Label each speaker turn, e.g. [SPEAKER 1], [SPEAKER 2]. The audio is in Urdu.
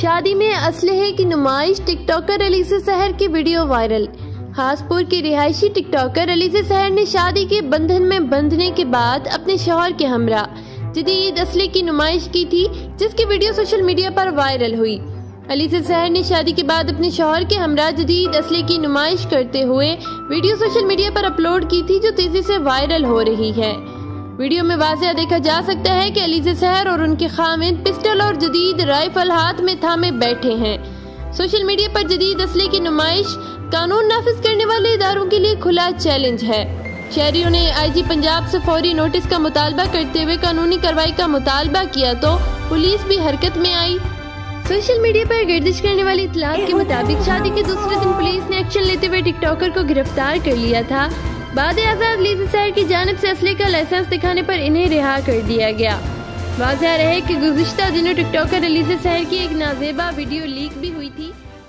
[SPEAKER 1] شادی میں اسلحے کی نمائش، ٹک ٹاکر علیزہ سحر کی ویڈیو وائرل۔ خاص پور کی رہائشی ٹک ٹاکر علیزہ سحر نے شادی کے بندھن میں بندھنے کے بعد اپنے شوہر کے ہمراہ جدید اسلحے کی نمائش کی تھی، جس کی ویڈیو سوشل میڈیا پر وائرل ہوئی۔ علیزہ سحر نے شادی کے بعد اپنے شوہر کے ہمراہ جدید اسلحے کی نمائش کرتے ہوئے ویڈیو سوشل میڈیا پر اپلوڈ کی تھی، جو تیزی سے وائرل ہو رہی ہے۔ ویڈیو میں واضح دیکھا جا سکتا ہے کہ علیزہ سحر اور ان کے خاوند پسٹل اور جدید رائفل ہاتھ میں تھامے بیٹھے ہیں۔ سوشل میڈیا پر جدید اسلحے کی نمائش قانون نافذ کرنے والے اداروں کے لیے کھلا چیلنج ہے۔ شہریوں نے آئی جی پنجاب سے فوری نوٹس کا مطالبہ کرتے ہوئے قانونی کارروائی کا مطالبہ کیا تو پولیس بھی حرکت میں آئی۔ سوشل میڈیا پر گردش کرنے والی اطلاعات کے مطابق شادی کے دوسرے دن پولیس نے ایکشن لیتے ہوئے ٹک ٹاکر کو گرفتار کر لیا تھا۔ بعد ازاں علیزہ سحر کی جانب سے اسلحے کا لائسنس دکھانے پر انہیں رہا کر دیا گیا۔ واضح رہے کہ گزشتہ دنوں ٹک ٹاکر علیزہ سحر کی ایک نازیبا ویڈیو لیک بھی ہوئی تھی۔